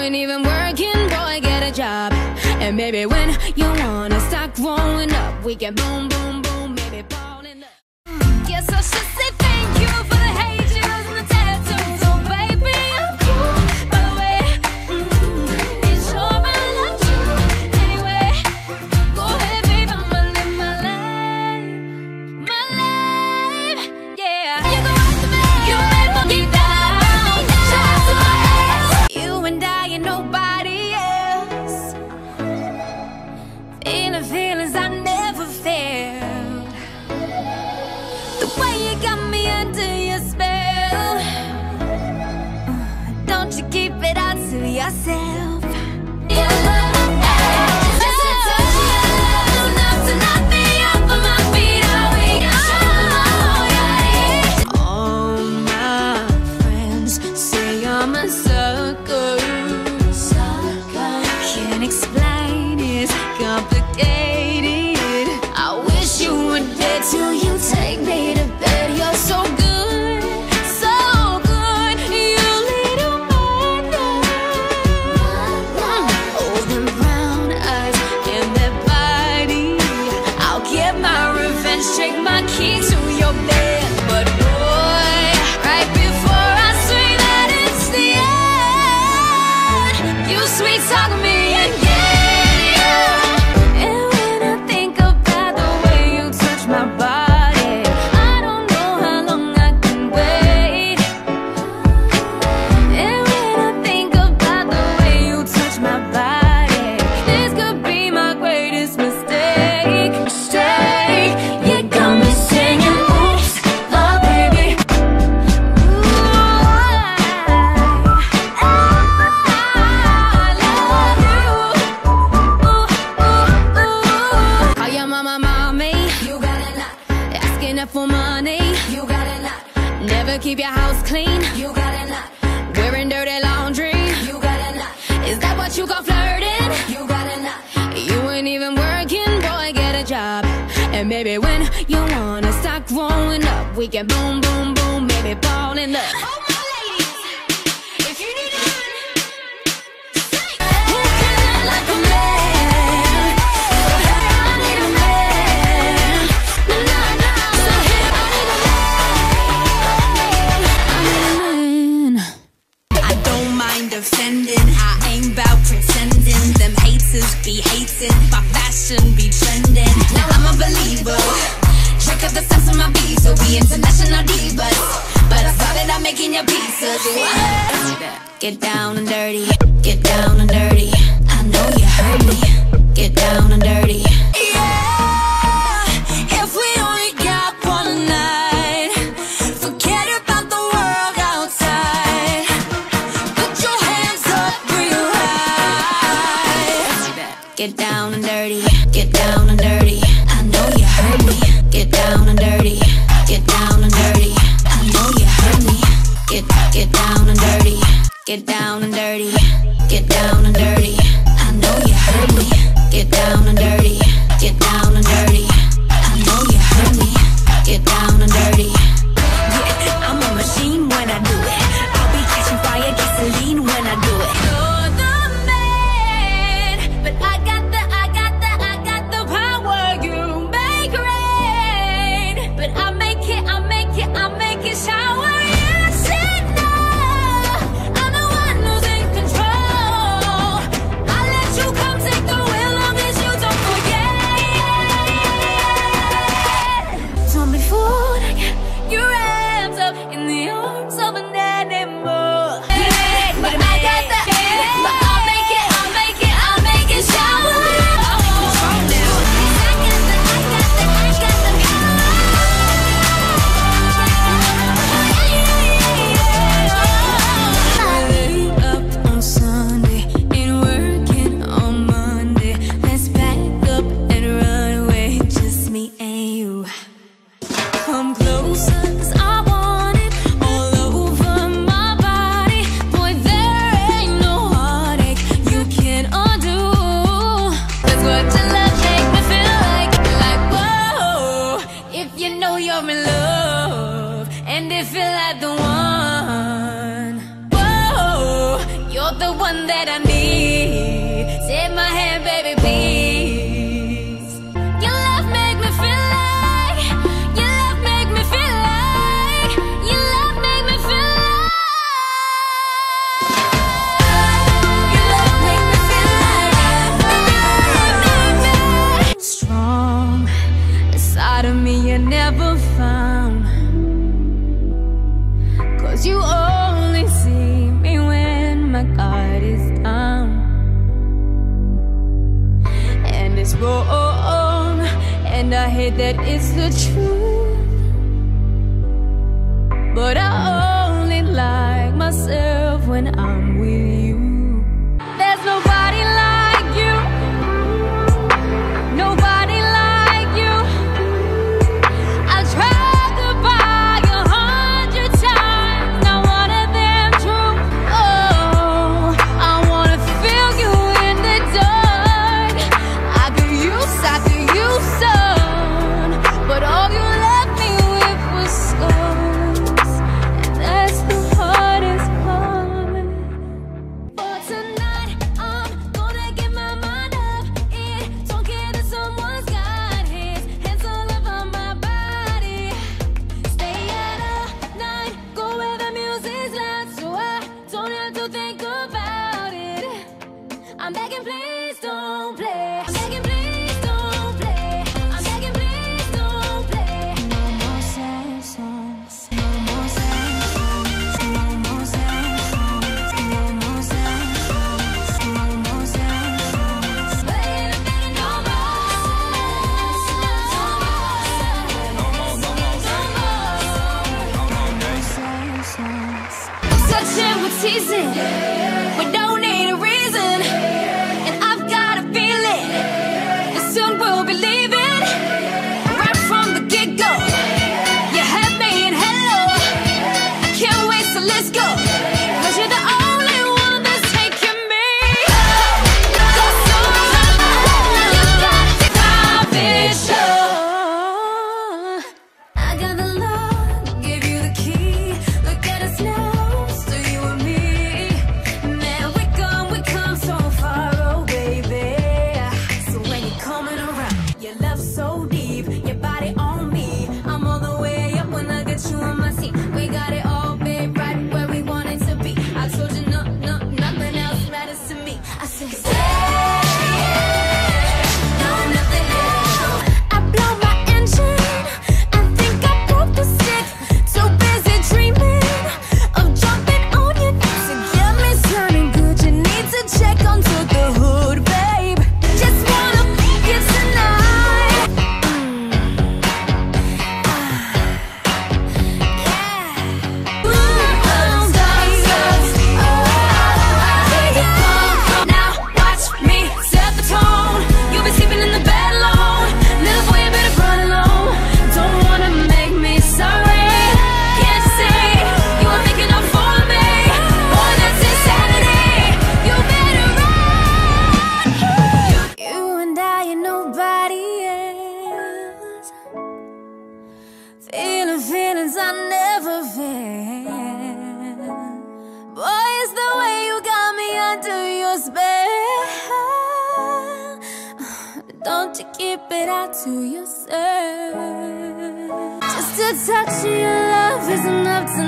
ain't even working, boy, get a job. And maybe when you wanna start growing up, we can boom, boom, boom, maybe fall in love. Guess I should say thank you for the haters and the tattoos. Oh, baby, I'm cool. By the way, it's sure I love you. Anyway, go ahead, babe, I'ma live my life. My life, yeah. You go after me, you make me get down. Shout out to my ex. You and I and nobody else. Feeling feelings I never felt. The way you got me under your spell. Don't you keep it all to yourself. Just a touch of you, enough to knock me off of my feet. All my friends say I'm a sucker. Can't explain, it's complicated. I wish you were dead till you take me to bed. You're so good, so good. You lead a mother. Oh, them brown eyes and that body. I'll get my revenge, take my key to your bed. But boy, right before I say that it's the end, you sweet talk me again. And when I think about the way you touch my body, I don't know how long I can wait. And when I think about the way you touch my body, this could be my greatest mistake. You got me singing, oops, oh baby. I love you. Call your mama, mommy. You got a lot. Asking her for money. You got a lot. Never keep your house clean. You got a lot. Wearing dirty laundry. You got a lot. Is that what you call flirting? You got a lot. You ain't even working, boy, get a job. And maybe when you wanna start growing up, we can boom, boom, boom, maybe fall in love. Oh, my ladies, if you need one, say who can I like a man? So hey, I need a man. Nah, nah, nah. So hey, I need a man. I don't mind offending, I ain't bout pretending. Them haters be hating, my fashion be trending. Now I'm a believer. Check out the steps of my beats, so we international divas. But I saw that I'm making your pieces. Get down and dirty, get down and dirty. I know you heard me. Get down and dirty. Yeah, if we only got one night, forget about the world outside. Put your hands up real high. Get down and dirty, get down and dirty. I know you heard me. Get down and dirty, get down and dirty. I know you heard me. Get down and dirty, get down and dirty, get down and dirty. I know you heard me. Get down and dirty, get down and dirty. I know you heard me. Get down and dirty. Yeah, I'm a machine when I do it. I'll be catching fire, gasoline when I do it. You're the man, but I got the power. You make rain, but I make it shower. You said no, I'm the one who's in control. I let you come take the wheel, long as you don't forget. the one that I need. Take my hand, baby, please. Your love make me feel like, your love make me feel like, your love make me feel like, your love make me feel like strong inside of me you never found. 'Cause you only see me when my guard is down. And it's wrong, and I hate that it's the truth, but I only like myself when I'm with you. There's nobody like you, nobody like you. I tried to buy 100 times, not one of them true. Oh, I wanna feel you in the dark. I could use sun, but all you left me with was scars, and that's the hardest part. For tonight, I'm gonna get my mind up. It don't care that someone's got his hands all over my body. Stay out all night, go where the music's loud, so I don't have to think about it. I'm begging, please don't play. I'm begging, please don't play. I'm begging, please don't play. No more sad songs. No more sad songs. No more sad songs. No more sad songs. No more sad songs. Begging, begging, no more. Touching, we're teasing. We don't need a reason. And I've got a feeling that soon we'll be leaving. Right from the get-go, you had me in hello. I can't wait, so let's go. 'Cause you're the only one that's taking me. Go so high, you got the private show. I got the love, give you the key. Look at us now, still you and me. Man, we come so far, oh baby. So when you're coming around, your love so deep, your body on me. I'm all the way up when I get you on my seat. We got it all, babe, right where we want it to be. I told you nothing else matters to me. I said, no, nothing else. I blow my engine, I think I broke the stick. Too busy dreaming of jumping on you to get me sounding good. You need to check onto the hood, babe. Just wanna make it tonight. Yeah. Now watch me set the tone. You'll be sleeping in the bed alone. Little boy, you better run alone. Don't wanna make me sorry. Can't say you were making up for me. Boy, that's insanity. You better run. You and I and nobody else. Feeling feelings I never felt. Boy, it's the way you got me under your spell. Don't you keep it out to yourself. Just a touch of your love is enough to